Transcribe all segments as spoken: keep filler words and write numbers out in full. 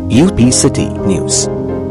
UP city news.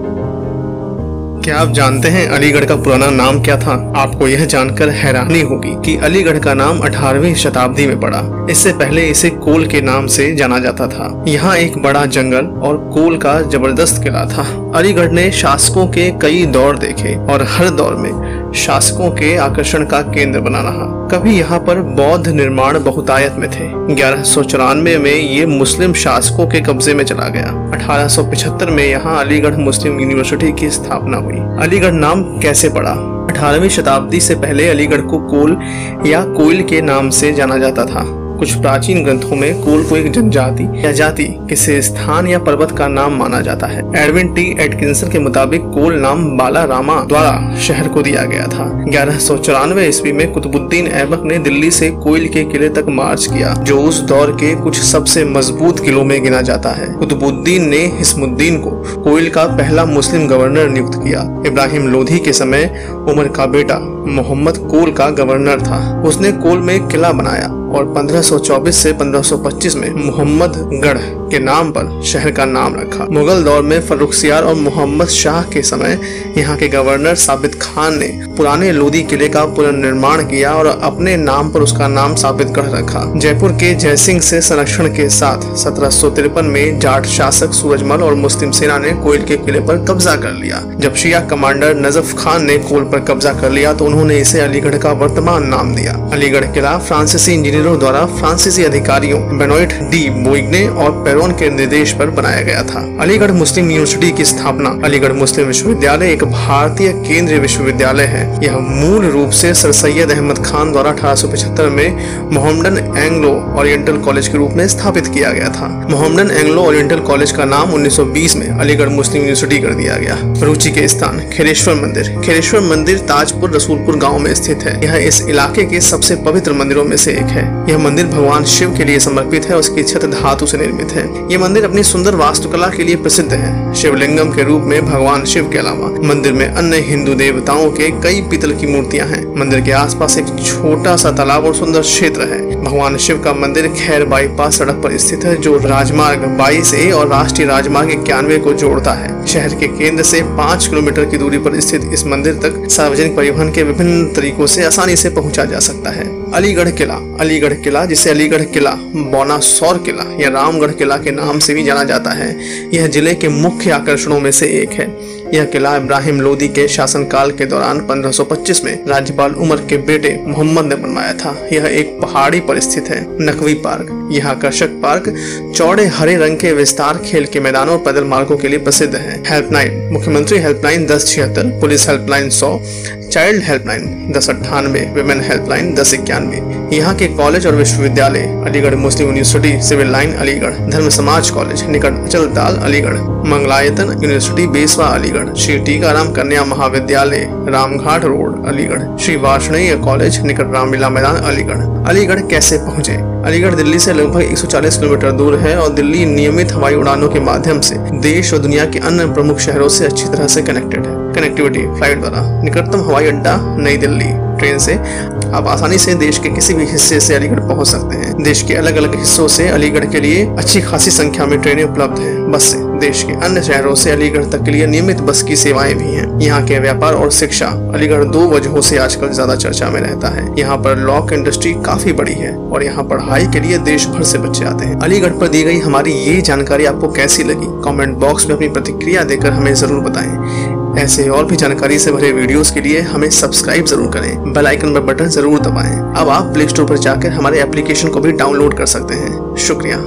क्या आप जानते हैं अलीगढ़ का पुराना नाम क्या था? आपको यह जानकर हैरानी होगी कि अलीगढ़ का नाम अठारहवीं शताब्दी में पड़ा। इससे पहले इसे कोल के नाम से जाना जाता था। यहाँ एक बड़ा जंगल और कोल का जबरदस्त किला था। अलीगढ़ ने शासकों के कई दौर देखे और हर दौर में शासकों के आकर्षण का केंद्र बना रहा। कभी यहाँ पर बौद्ध निर्माण बहुतायत में थे। ग्यारह सौ चौरानवे में ये मुस्लिम शासकों के कब्जे में चला गया। अठारह सौ पचहत्तर में यहाँ अलीगढ़ मुस्लिम यूनिवर्सिटी की स्थापना हुई। अलीगढ़ नाम कैसे पड़ा? अठारहवीं शताब्दी से पहले अलीगढ़ को कोल या कोइल के नाम से जाना जाता था। कुछ प्राचीन ग्रंथों में कोल को एक जनजाति या जाति, किसी स्थान या पर्वत का नाम माना जाता है। एडविन टी एटकिंसन के मुताबिक कोल नाम बाला रामा द्वारा शहर को दिया गया था। ग्यारह सौ चौरानवे ईस्वी में कुतुबुद्दीन ऐबक ने दिल्ली से कोइल के किले तक मार्च किया, जो उस दौर के कुछ सबसे मजबूत किलों में गिना जाता है। कुतुबुद्दीन ने हिस्मुद्दीन को कोइल का पहला मुस्लिम गवर्नर नियुक्त किया। इब्राहिम लोधी के समय उमर का बेटा मोहम्मद कोल का गवर्नर था। उसने कोल में एक किला बनाया और पंद्रह सौ चौबीस से पंद्रह सौ पच्चीस में मोहम्मदगढ़ के नाम पर शहर का नाम रखा। मुगल दौर में फर्रुखसियार और मोहम्मद शाह के समय यहाँ के गवर्नर साबित खान ने पुराने लोधी किले का पुनर्निर्माण किया और अपने नाम पर उसका नाम साबितगढ़ रखा। जयपुर के जयसिंह से संरक्षण के साथ सत्रह सौ तिरपन में जाट शासक सूरजमल और मुस्लिम सेना ने कोइल के किले पर कब्जा कर लिया। जब शिया कमांडर नजफ खान ने कोल पर कब्जा कर लिया तो उन्होंने इसे अलीगढ़ का वर्तमान नाम दिया। अलीगढ़ किला फ्रांसीसी इंजीनियरों द्वारा फ्रांसीसी अधिकारियों बेनोइट डी बोइग्ने और पेरोन के निर्देश पर बनाया गया था। अलीगढ़ मुस्लिम यूनिवर्सिटी की स्थापना। अलीगढ़ मुस्लिम विश्वविद्यालय एक भारतीय केंद्रीय विश्वविद्यालय है। यह मूल रूप से सर सैयद अहमद खान द्वारा अठारह सौ पचहत्तर में मोहम्मडन एंग्लो ओरिएंटल कॉलेज के रूप में स्थापित किया गया था। मोहम्मडन एंग्लो ओरिएंटल कॉलेज का नाम उन्नीस सौ बीस में अलीगढ़ मुस्लिम यूनिवर्सिटी कर दिया गया। रुचि के स्थान। खेरेश्वर मंदिर। खेरेश्वर मंदिर ताजपुर रसूलपुर गाँव में स्थित है। यह इस इलाके के सबसे पवित्र मंदिरों में से एक है। यह मंदिर भगवान शिव के लिए समर्पित है। उसकी छत धातु से निर्मित है। यह मंदिर अपनी सुंदर वास्तुकला के लिए प्रसिद्ध है। शिवलिंगम के रूप में भगवान शिव के अलावा मंदिर में अन्य हिंदू देवताओं के कई पीतल की मूर्तियां हैं। मंदिर के आसपास एक छोटा सा तालाब और सुंदर क्षेत्र है। भगवान शिव का मंदिर खैर बाईपास सड़क पर स्थित है, जो राजमार्ग बाईस ए और राष्ट्रीय राजमार्ग इक्यानवे को जोड़ता है। शहर के केंद्र से पाँच किलोमीटर की दूरी पर स्थित इस मंदिर तक सार्वजनिक परिवहन के विभिन्न तरीकों से आसानी से पहुंचा जा सकता है। अलीगढ़ किला। अलीगढ़ किला, जिसे अलीगढ़ किला, बौनासौर किला या रामगढ़ किला के नाम से भी जाना जाता है, यह जिले के मुख्य आकर्षणों में से एक है। यह किला इब्राहिम लोदी के शासनकाल के दौरान पंद्रह सौ पच्चीस में राज्यपाल उमर के बेटे मोहम्मद ने बनवाया था। यह एक पहाड़ी पर स्थित है। नकवी पार्क। यह आकर्षक पार्क चौड़े हरे रंग के विस्तार, खेल के मैदानों और पैदल मार्गों के लिए प्रसिद्ध है। हेल्पलाइन। मुख्यमंत्री हेल्पलाइन दस छिहत्तर, पुलिस हेल्पलाइन सौ, चाइल्ड हेल्पलाइन दस अट्ठानवे, विमेन हेल्पलाइन दस इक्यानवे। यहाँ के कॉलेज और विश्वविद्यालय। Aligarh Muslim university civil line Aligarh, Dharam Samaj college निकट Achal Tal Aligarh, Mangalayatan university Beswan Aligarh, Shri Tikaram Kanya Mahavidyalaya Ramghat road Aligarh, Shri Varshney college निकट रामलीला मैदान अलीगढ़। अलीगढ़ कैसे पहुँचे? अलीगढ़ दिल्ली से लगभग एक सौ चालीस किलोमीटर दूर है और दिल्ली नियमित हवाई उड़ानों के माध्यम से देश और दुनिया के अन्य प्रमुख शहरों से अच्छी तरह से कनेक्टेड है। कनेक्टिविटी। फ्लाइट द्वारा निकटतम हवाई अड्डा नई दिल्ली। ट्रेन से आप आसानी से देश के किसी भी हिस्से से अलीगढ़ पहुंच सकते हैं। देश के अलग अलग हिस्सों से अलीगढ़ के लिए अच्छी खासी संख्या में ट्रेनें उपलब्ध हैं। बस से देश के अन्य शहरों से अलीगढ़ तक के लिए नियमित बस की सेवाएं भी हैं। यहाँ के व्यापार और शिक्षा। अलीगढ़ दो वजहों से आजकल ज्यादा चर्चा में रहता है। यहाँ पर लॉ की इंडस्ट्री काफी बड़ी है और यहाँ पढ़ाई के लिए देश भर से बच्चे आते हैं। अलीगढ़ पर दी गई हमारी ये जानकारी आपको कैसी लगी? कमेंट बॉक्स में अपनी प्रतिक्रिया देकर हमें जरूर बताएं। ऐसे और भी जानकारी से भरे वीडियोस के लिए हमें सब्सक्राइब जरूर करें। बेल आइकन पर बटन जरूर दबाएं। अब आप प्ले स्टोर पर जाकर हमारे एप्लीकेशन को भी डाउनलोड कर सकते हैं। शुक्रिया।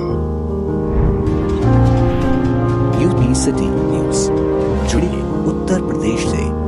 यूपी सिटी न्यूज, जुड़िए उत्तर प्रदेश से।